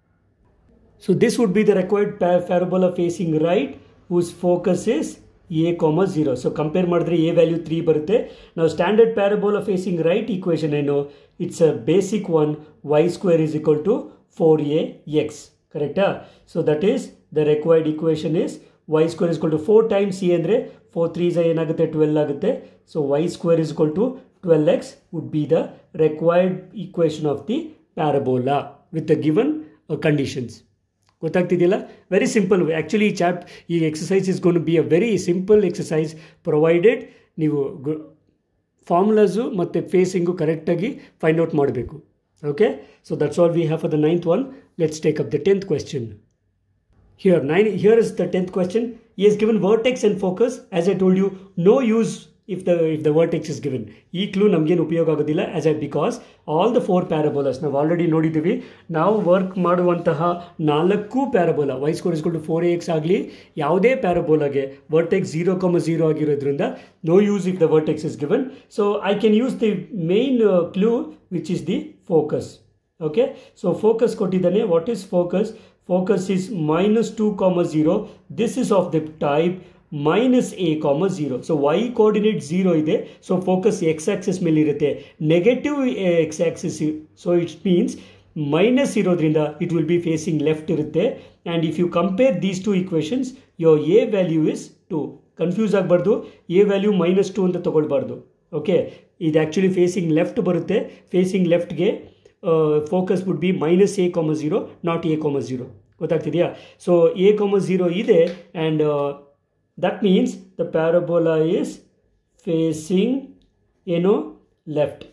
So this would be the required parabola facing right whose focus is a comma zero. So compare ಮಾಡಿದ್ರೆ ಎ ವ್ಯಾಲ್ಯೂ ತ್ರೀ ಬರುತ್ತೆ. ನಾವು standard parabola facing right equation ಏನು, it's a basic one, y square is equal to four a x, ಕರೆಕ್ಟಾ? So that is the required equation is y square is equal to four times c ಅಂದರೆ four threes ಏನಾಗುತ್ತೆ twelve ಆಗುತ್ತೆ. So y square is equal to twelve x would be the required equation of the parabola with the given conditions. ಗೊತ್ತಾಗ್ತಿದೆಯಲ್ಲ? Very simple. Actually ಈ chapter ಈ exercise is gonna be a very simple exercise provided ನೀವು formulas ಮತ್ತು facing ಕರೆಕ್ಟಾಗಿ find out ಮಾಡಬೇಕು. Okay, so that's all we have for the ninth one. Let's take up the tenth question. Here, nine, here is the tenth question. He has given vertex and focus. As I told you, no use if the if the vertex is given. ಈ clue ನಮಗೇನು ಉಪಯೋಗ ಆಗೋದಿಲ್ಲ as I because all the four parabolas ನಾವು already ನೋಡಿದ್ದೀವಿ. ನಾವು work ಮಾಡುವಂತಹ ನಾಲ್ಕು parabola y square is equal to four a x ಆಗಲಿ, ಯಾವುದೇ ಪ್ಯಾರಬೋಲಾಗೆ ವರ್ಟೆಕ್ಸ್ ಝೀರೋ ಕಾಮ ಝೀರೋ ಆಗಿರೋದ್ರಿಂದ no use if the vertex is given. So I can use the main clue which is the focus. Okay, so focus ಕೊಟ್ಟಿದ್ದಾನೆ. What is focus? Focus is minus two comma zero. This is of the type minus a comma zero. So y coordinate zero ide. So focus x axis ಮೇಲೆ ಇರುತ್ತೆ, negative x axis. So it means minus ಇರೋದ್ರಿಂದ it will be facing left ಇರುತ್ತೆ. And if you compare these two equations, your a value is two. Confuse ಆಗಬಾರ್ದು, a value minus two ಅಂತ ತಗೊಳ್ಬಾರ್ದು. Okay, ಇದು actually facing left ಬರುತ್ತೆ. Facing ಲೆಫ್ಟ್ಗೆ focus would be minus a comma zero, not a comma zero. ಗೊತ್ತಾಗ್ತಿದೆಯಾ? So a comma zero ಇದೆ and that means the parabola is facing ಏನು left.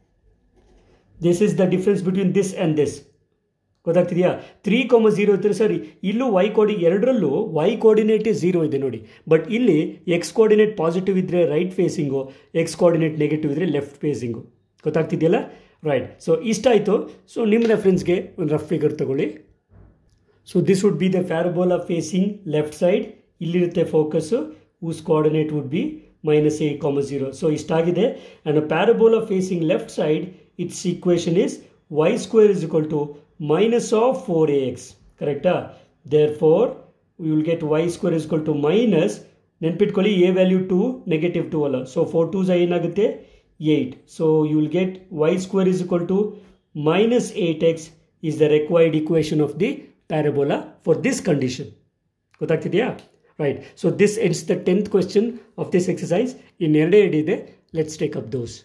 This is the difference between this and this. ಗೊತ್ತಾಗ್ತಿದೆಯಾ? Three comma zero ಇರ್ತಾರೆ ಸರಿ, ಇಲ್ಲೂ Y ಕೋಡಿ ಎರಡರಲ್ಲೂ Y ಕೋಆರ್ಡಿನೇಟೇ zero ಇದೆ ನೋಡಿ. ಬಟ್ ಇಲ್ಲಿ ಎಕ್ಸ್ ಕೋಆರ್ಡಿನೇಟ್ ಪಾಸಿಟಿವ್ ಇದ್ದರೆ right facing, x coordinate negative ಇದ್ದರೆ ಲೆಫ್ಟ್ ಫೇಸಿಂಗು. ಗೊತ್ತಾಗ್ತಿದೆಯಲ್ಲ? ರೈಟ್, ಸೊ ಇಷ್ಟ ಆಯಿತು. ಸೊ ನಿಮ್ಮ ರೆಫರೆನ್ಸ್ಗೆ ಒಂದು ರಫ್ ಫಿಗರ್ ತಗೊಳ್ಳಿ. So this would be the parabola facing left side. ಇಲ್ಲಿರುತ್ತೆ focus, whose coordinate would be minus a comma zero. So ಇಷ್ಟಾಗಿದೆ. And a parabola facing left side, its equation is y square is equal to minus of four a x. Correct? Therefore, we will get y square is equal to minus ನೆನ್ಪಿಟ್ಕೊಳ್ಳಿ a value two negative two ಅಲ್ಲ. So four twos ಏನಾಗುತ್ತೆ eight. So you will get y square is equal to minus eight x is the required equation of the parabola for this condition. ಗೊತ್ತಾಗ್ತಿದೆಯಾ? Right. So this ends the tenth question of this exercise. ಇನ್ನೆರಡೇ ಇದೆ, let's take up those.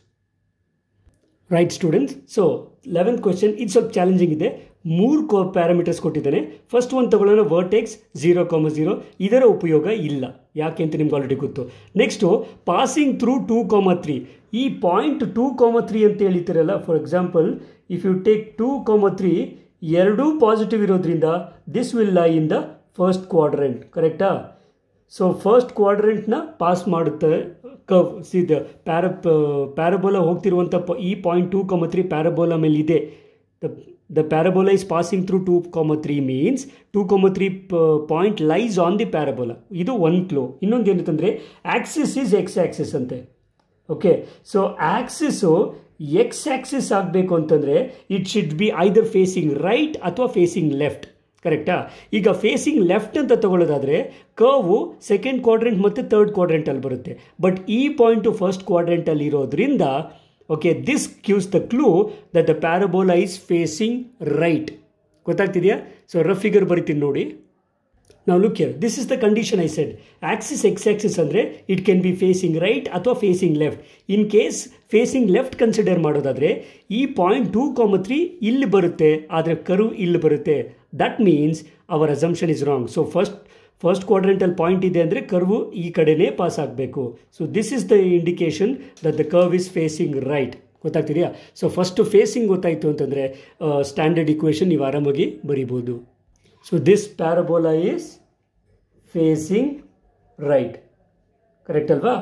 Right students, so eleventh question ಇದು ಸ್ವಲ್ಪ challenging ಇದೆ. ಮೂರು ಕೋ parameters ಕೊಟ್ಟಿದ್ದಾನೆ. First ಒಂದು ತಗೊಳ್ಳೋಣ, ವರ್ಟೆಕ್ಸ್ ಝೀರೋ ಕಾಮ ಝೀರೋ. ಇದರ ಉಪಯೋಗ ಇಲ್ಲ, ಯಾಕೆ ಅಂತ ನಿಮ್ಗೆ ಆಲ್ರೆಡಿ ಗೊತ್ತು. Next passing through two comma three. ಈ ಪಾಯಿಂಟ್ ಟೂ ಕಾಮ ತ್ರೀ ಅಂತ ಹೇಳಿರ್ತೀರಲ್ಲ, for example if you take two comma three, ಎರಡೂ ಪಾಸಿಟಿವ್ ಇರೋದ್ರಿಂದ this will lie in the first quadrant. ಕರೆಕ್ಟಾ? ಸೊ ಫಸ್ಟ್ ಕ್ವಾಡ್ರೆಂಟ್ನ ಪಾಸ್ ಮಾಡುತ್ತೆ curve. See the para parabola ಹೋಗ್ತಿರುವಂಥ ಪ ಈ point two comma three parabola ಮೇಲೆ ಇದೆ. The the parabola is passing through two comma three means two comma three point lies on the parabola. ಇದು one clue. ಇನ್ನೊಂದು ಏನಂತಂದರೆ axis is x axis ಅಂತೆ. Okay, so axis x axis ಆಗಬೇಕು ಅಂತಂದರೆ it should be either facing right ಅಥವಾ facing left. ಕರೆಕ್ಟಾ? ಈಗ facing left ಅಂತ ತಗೊಳ್ಳೋದಾದರೆ ಕರ್ವು ಸೆಕೆಂಡ್ ಕ್ವಾಡ್ರೆಂಟ್ ಮತ್ತು ಥರ್ಡ್ ಕ್ವಾಡ್ರೆಂಟಲ್ಲಿ ಬರುತ್ತೆ. ಬಟ್ ಈ ಪಾಯಿಂಟು ಫಸ್ಟ್ ಕ್ವಾಡ್ರೆಂಟಲ್ಲಿ ಇರೋದ್ರಿಂದ okay this gives the clue that the parabola is facing right. ಗೊತ್ತಾಗ್ತಿದೆಯಾ? ಸೊ ರಫ್ ಫಿಗರ್ ಬರಿತೀನಿ ನೋಡಿ. ನಾವು look here, this is the condition I said. Axis x axis ಅಂದರೆ it can be facing right ಅಥವಾ facing left. In case facing left consider ಮಾಡೋದಾದರೆ ಈ point two comma three ಇಲ್ಲಿ ಬರುತ್ತೆ, ಆದರೆ ಕರ್ವ್ ಇಲ್ಲಿ ಬರುತ್ತೆ. That means our assumption is wrong. So first first ಕ್ವಾಡ್ರೆಂಟಲ್ಲಿ ಪಾಯಿಂಟ್ ಇದೆ ಅಂದರೆ ಕರ್ವು ಈ ಕಡೆನೇ ಪಾಸ್ ಆಗಬೇಕು. So this is the indication that the curve is facing right. ಗೊತ್ತಾಗ್ತಿದೆಯಾ? ಸೊ ಫಸ್ಟ್ ಫೇಸಿಂಗ್ ಗೊತ್ತಾಯಿತು ಅಂತಂದರೆ ಸ್ಟ್ಯಾಂಡರ್ಡ್ ಇಕ್ವೇಷನ್ ನೀವು ಆರಾಮಾಗಿ ಬರಿಬೋದು. So this parabola is facing right. Correct ಅಲ್ವಾ?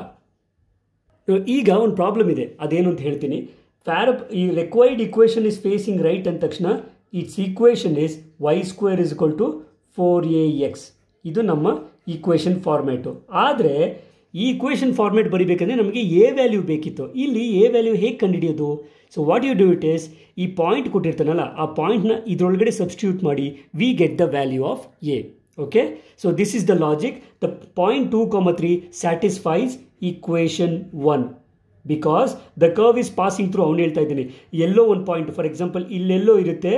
ಈಗ ಒಂದು ಪ್ರಾಬ್ಲಮ್ ಇದೆ, ಅದೇನು ಅಂತ ಹೇಳ್ತೀನಿ. ಪ್ಯಾರ ಈ required equation is facing right ಅಂದ ತಕ್ಷಣ it's equation is y square is equal to four a x. ಇದು ನಮ್ಮ ಈಕ್ವೇಷನ್ ಫಾರ್ಮ್ಯಾಟು. ಆದರೆ ಈ ಈಕ್ವೇಷನ್ ಫಾರ್ಮ್ಯಾಟ್ ಬರಿಬೇಕಂದ್ರೆ ನಮಗೆ ಎ ವ್ಯಾಲ್ಯೂ ಬೇಕಿತ್ತು. ಇಲ್ಲಿ ಎ ವ್ಯಾಲ್ಯೂ ಹೇಗೆ ಕಂಡುಹಿಡಿಯೋದು? So what you do it is, ಈ ಪಾಯಿಂಟ್ ಕೊಟ್ಟಿರ್ತಾನಲ್ಲ ಆ ಪಾಯಿಂಟ್ನ ಇದರೊಳಗಡೆ ಸಬ್ಸ್ಟಿಟ್ಯೂಟ್ ಮಾಡಿ we get the value of a. Okay, so this is the logic. The point two comma three satisfies equation one because the curve is passing through. ಅವ್ನು ಹೇಳ್ತಾ ಇದ್ದೀನಿ ಎಲ್ಲೋ ಒಂದು ಪಾಯಿಂಟ್, ಫಾರ್ ಎಕ್ಸಾಂಪಲ್ ಇಲ್ಲೆಲ್ಲೋ ಇರುತ್ತೆ,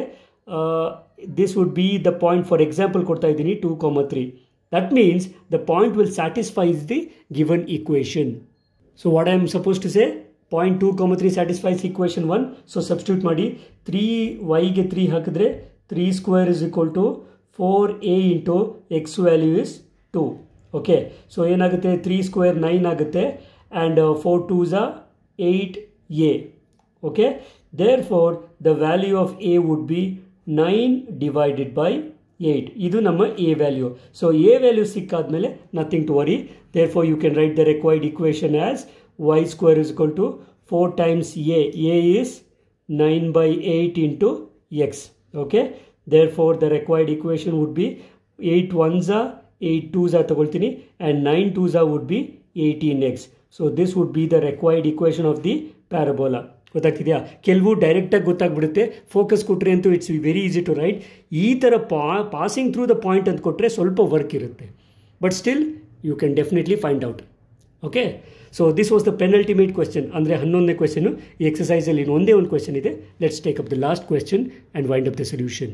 this would be the point. For example ಕೊಡ್ತಾ ಇದ್ದೀನಿ two comma three. That means the point will satisfies the given equation. So what I am suppose to say, point two comma three satisfies equation one. So substitute ಮಾಡಿ, three ವೈಗೆ three ಹಾಕಿದ್ರೆ three square is equal to four a into x value is two. Okay, so ಏನಾಗುತ್ತೆ, three square nine ಆಗುತ್ತೆ and four twos are eight A. Okay, therefore the value of a would be nine divided by eight. ಇದು ನಮ್ಮ a value. So a value ಸಿಕ್ಕಾದ್ಮೇಲೆ nothing to worry. Therefore you can write the required equation as y square is equal to four times a. a is nine by eight into x. Okay, therefore the required equation would be eight ones are eight twos are ತಗೊಳ್ತೀನಿ and nine twos are would be eighteen x. So this would be the required equation of the parabola. ಗೊತ್ತಾಗ್ತಿದೆಯಾ? ಕೆಲವು ಡೈರೆಕ್ಟಾಗಿ ಗೊತ್ತಾಗ್ಬಿಡುತ್ತೆ, focus ಕೊಟ್ಟರೆ ಅಂತೂ it's very easy to write. ಈ ಥರ ಪಾ ಪಾಸಿಂಗ್ ಥ್ರೂ ದ ಪಾಯಿಂಟ್ ಅಂತ ಕೊಟ್ಟರೆ ಸ್ವಲ್ಪ ವರ್ಕ್ ಇರುತ್ತೆ, but still you can definitely find out. Okay, so this was the penultimate question. ಅಂದರೆ ಹನ್ನೊಂದನೇ ಕ್ವೆಶ್ಚನು ಈ ಎಕ್ಸಸೈಸಲ್ಲಿ ಒಂದೇ ಒಂದು ಕ್ವೆಶ್ಚನ್ ಇದೆ. Let's take up the last question and wind up the solution.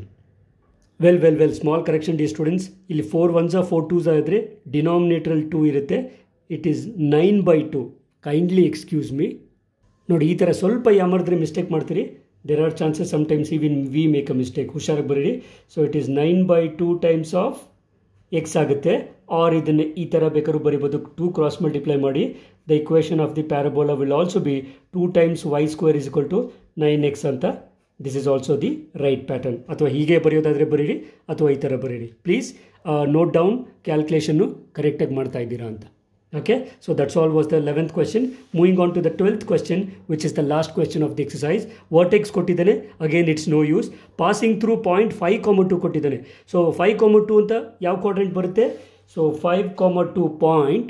Well well well small correction dear students. ಇಲ್ಲಿ four ಒನ್ಸಾ four ಟೂಸಾ ಇದ್ದರೆ ಡಿನಾಮಿನೇಟ್ರಲ್ಲಿ ಟೂ ಇರುತ್ತೆ. It is nine by two. Kindly excuse me. ನೋಡಿ, ಈ ಥರ ಸ್ವಲ್ಪ ಯಾಮರ್ದ್ರೆ ಮಿಸ್ಟೇಕ್ ಮಾಡ್ತೀರಿ. There are chances sometimes even we make a mistake. ಹುಷಾರಾಗಿ ಬರೀರಿ. So it is nine by two times of x ಆಗುತ್ತೆ. ಆರ್ ಇದನ್ನು ಈ ಥರ ಬೇಕಾದ್ರೂ ಬರಿಬೋದು, ಟೂ ಕ್ರಾಸ್ ಮಲ್ಟಿಪ್ಲೈ ಮಾಡಿ. The equation of the parabola will also be two times y square is equal to nine x ಅಂತ. This is also the right pattern. ಅಥವಾ ಹೀಗೆ ಬರೆಯೋದಾದರೆ ಬರೀರಿ ಅಥವಾ ಈ ಥರ ಬರೀರಿ. ಪ್ಲೀಸ್ ನೋಟ್ ಡೌನ್ ಕ್ಯಾಲ್ಕುಲೇಷನ್ನು ಕರೆಕ್ಟಾಗಿ ಮಾಡ್ತಾ ಇದ್ದೀರಾ ಅಂತ. Okay, so that's all was the eleventh question. Moving on to the twelfth question, which is the last question of the exercise. Vertex ಕೊಟ್ಟಿದ್ದಾನೆ, again it's no use. Passing through point five comma two ಕೊಟ್ಟಿದ್ದಾನೆ. So five comma two ಅಂತ ಯಾವ quadrant ಬರುತ್ತೆ? So five comma two point,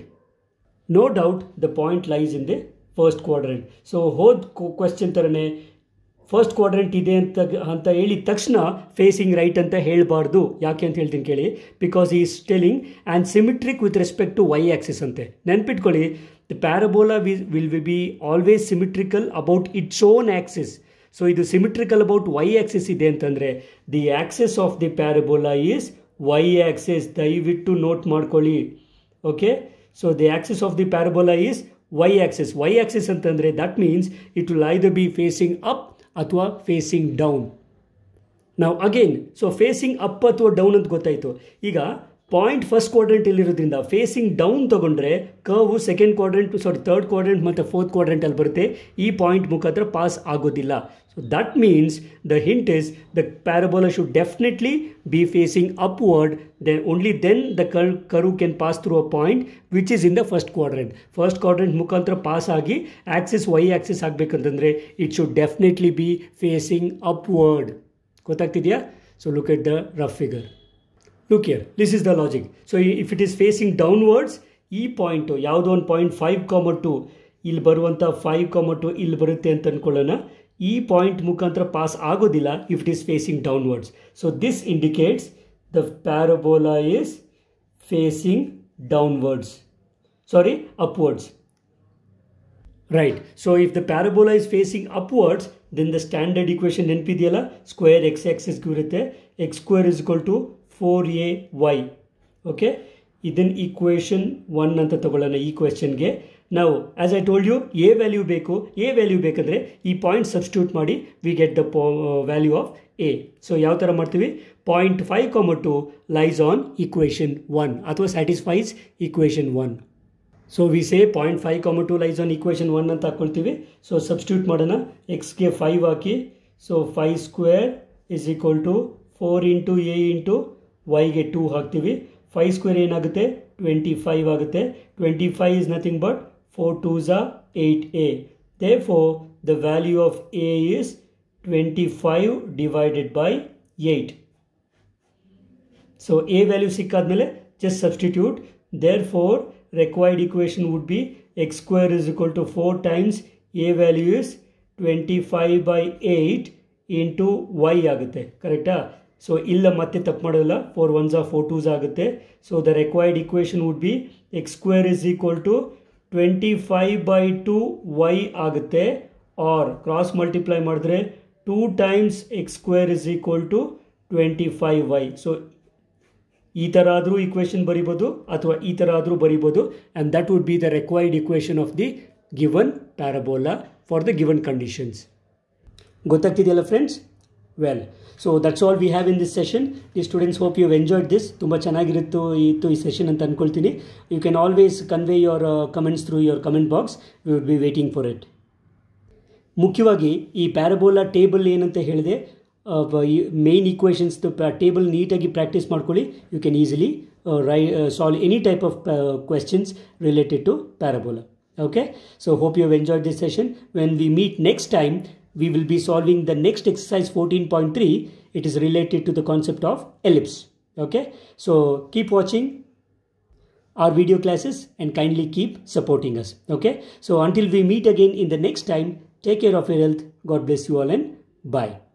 no doubt the point lies in the first quadrant. So ಹೋದ question ಥರನೇ first quadrant ಇದೆ ಅಂತ ಅಂತ ಹೇಳಿದ ತಕ್ಷಣ ಫೇಸಿಂಗ್ ರೈಟ್ ಅಂತ ಹೇಳಬಾರ್ದು. ಯಾಕೆ ಅಂತ ಹೇಳ್ತೀನಿ ಕೇಳಿ. ಬಿಕಾಸ್ ಈ is telling and symmetric with respect to y axis ಅಂತೆ. ನೆನ್ಪಿಟ್ಕೊಳ್ಳಿ, the parabola will be always symmetrical about its own axis. So ಇದು ಸಿಮಿಟ್ರಿಕಲ್ ಅಬೌಟ್ ವೈ ಆಕ್ಸಿಸ್ ಇದೆ ಅಂತಂದರೆ the axis of the parabola is y axis. ದಯವಿಟ್ಟು note ಮಾಡ್ಕೊಳ್ಳಿ. Okay, so the axis of the parabola is y axis. Y axis ಅಂತಂದರೆ that means it will either be facing up ಅಥವಾ facing down. ನಾವು again so facing up ಅಥವಾ down ಅಂತ ಗೊತ್ತಾಯಿತು. ಈಗ point first ಕ್ವಾಡ್ರೆಂಟಲ್ಲಿರೋದ್ರಿಂದ ಫೇಸಿಂಗ್ ಡೌನ್ ತೊಗೊಂಡ್ರೆ curve second quadrant sorry third quadrant ಮತ್ತು ಫೋರ್ತ್ ಕ್ವಾಡ್ರೆಂಟಲ್ಲಿ ಬರುತ್ತೆ. ಈ ಪಾಯಿಂಟ್ ಮುಖಾಂತರ ಪಾಸ್ ಆಗೋದಿಲ್ಲ. So that means the hint is the parabola should definitely be facing upward. Then only then the cur curve can pass through a point which is in the first quadrant. First quadrant ಮುಖಾಂತರ pass ಆಗಿ axis y axis ಆಗಬೇಕಂತಂದರೆ it should definitely be facing upward. ಗೊತ್ತಾಗ್ತಿದೆಯಾ? So look at the rough figure. Look here, this is the logic. So if it is facing downwards, ಈ point ಯಾವುದೋ ಒಂದು point five comma to ಇಲ್ಲಿ ಬರುವಂಥ five comma to ಇಲ್ಲಿ ಬರುತ್ತೆ ಅಂತ ಅಂದ್ಕೊಳ್ಳೋಣ. ಈ ಪಾಯಿಂಟ್ ಮುಖಾಂತರ ಪಾಸ್ ಆಗೋದಿಲ್ಲ if it is facing downwards. So this indicates the parabola is facing downwards sorry upwards. Right. So if the parabola is facing upwards, then the standard equation ನೆನಪಿದೆಯಲ್ಲ, square x ಆಕ್ಸಿಸ್ಗೆ ಇರುತ್ತೆ. X square is equal to four a y. Okay, ಇದನ್ನು equation one ಅಂತ ತಗೊಳ್ಳೋಣ ಈ ಕ್ವೆಶ್ಚನ್ಗೆ. ನಾವು as I told you a value ಬೇಕು. ಎ ವ್ಯಾಲ್ಯೂ ಬೇಕಂದರೆ ಈ ಪಾಯಿಂಟ್ ಸಬ್ಸ್ಟಿಟ್ಯೂಟ್ ಮಾಡಿ we get the value of a. So ಯಾವ ಥರ ಮಾಡ್ತೀವಿ? Point five comma two lies on equation one ಅಥವಾ satisfies equation one. So we say point five comma two lies on equation one ಅಂತ ಹಾಕ್ಕೊಳ್ತೀವಿ. So substitute ಮಾಡೋಣ. ಎಕ್ಸ್ಗೆ five ಹಾಕಿ. So five square is equal to four into a into ವೈಗೆ two ಹಾಕ್ತೀವಿ. Five square ಏನಾಗುತ್ತೆ? Twenty five ಆಗುತ್ತೆ. Twenty five is nothing but four two are eight a. Therefore the value of a is twenty five divided by eight. So a value ಸಿಕ್ಕಾದ್ಮೇಲೆ just substitute. Therefore required equation would be x square is equal to four times a value is twenty-five by eight into y ಆಗುತ್ತೆ. ಕರೆಕ್ಟಾ? So ಇಲ್ಲ ಮತ್ತೆ ತಪ್ಪು ಮಾಡೋಲ್ಲ. Four ones are four twos ಆಗುತ್ತೆ. So the required equation would be x square is equal to twenty five by two y ಆಗುತ್ತೆ. Or cross multiply ಮಾಡಿದ್ರೆ two times x square is equal to twenty five y. So ಈ ಥರ ಆದರೂ equation ಬರಿಬೋದು ಅಥವಾ ಈ ಥರ ಆದರೂ ಬರಿಬೋದು. And that would be the required equation of the given parabola for the given conditions. ಗೊತ್ತಾಗ್ತಿದೆಯಲ್ಲ friends? Well, so that's all we have in this session. Dear students hope you enjoyed this. ತುಂಬ ಚೆನ್ನಾಗಿರುತ್ತೋ ಇತ್ತು ಈ session ಅಂತ ಅಂದ್ಕೊಳ್ತೀನಿ. You can always convey your comments through your comment box. We would be waiting for it. ಮುಖ್ಯವಾಗಿ ಈ parabola table ಏನಂತ ಹೇಳಿದೆ, ಮೇನ್ ಈಕ್ವೇಷನ್ಸ್ ಟೇಬಲ್ ನೀಟಾಗಿ ಪ್ರಾಕ್ಟೀಸ್ ಮಾಡ್ಕೊಳ್ಳಿ. You can easily write solve any type of questions related to parabola. Okay, so hope you have enjoyed this session. When we meet next time, we will be solving the next exercise fourteen point three. It is related to the concept of ellipse. Okay, so keep watching our video classes and kindly keep supporting us. Okay, so until we meet again in the next time, take care of your health. God bless you all and bye.